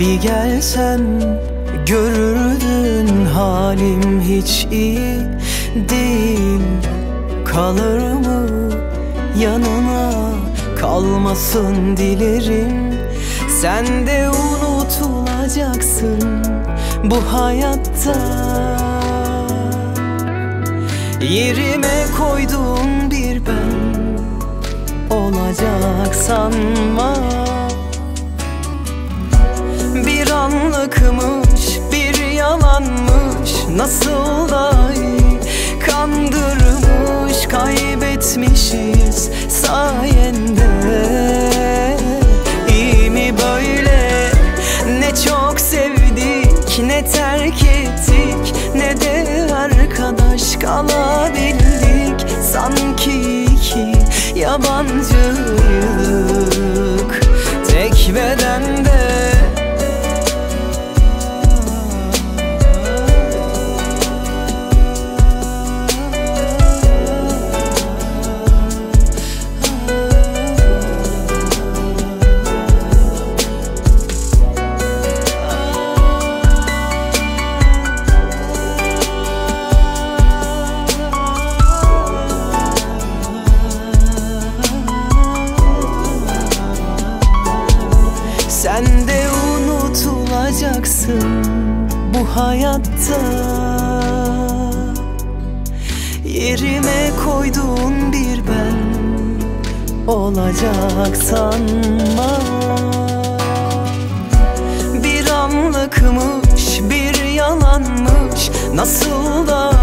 Bir gelsen görürdün halim hiç iyi değil. Kalır mı yanına, kalmasın dilerim. Sen de unutulacaksın bu hayatta. Yerime koyduğum bir ben olacak sanma. Bir anlıkmış, bir yalanmış, nasıl da kandırmış, kaybetmişiz sayende. İyi mi böyle? Ne çok sevdik, ne terk ettik, ne de arkadaş kalabildik. Sanki iki yabancıydık tek bedende. Sen de unutulacaksın bu hayatta. Yerime koyduğun bir ben olacak sanma. Bir anlıkmış, bir yalanmış, nasıl da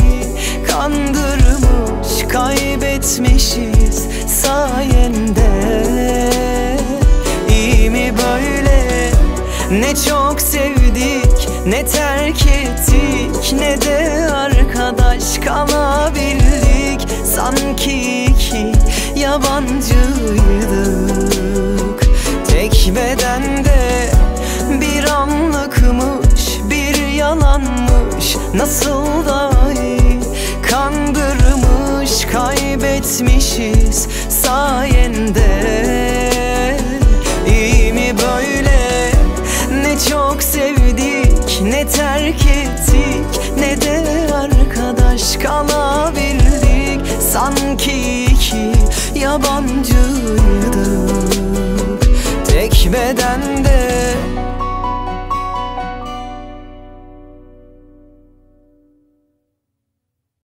kandırmış, kaybetmişiz sayende. İyi mi böyle? Ne çok sevdik, ne terk ettik, ne de arkadaş kalabildik. Sanki iki yabancıydık tek bedende. Bir anlıkmış, bir yalanmış, nasıl da kandırmış, kaybetmişiz sayende. İyi mi böyle? Ne çok sevdik, ne terk ettik, ne de arkadaş kalabildik. Sanki iki yabancıydık tek bedende.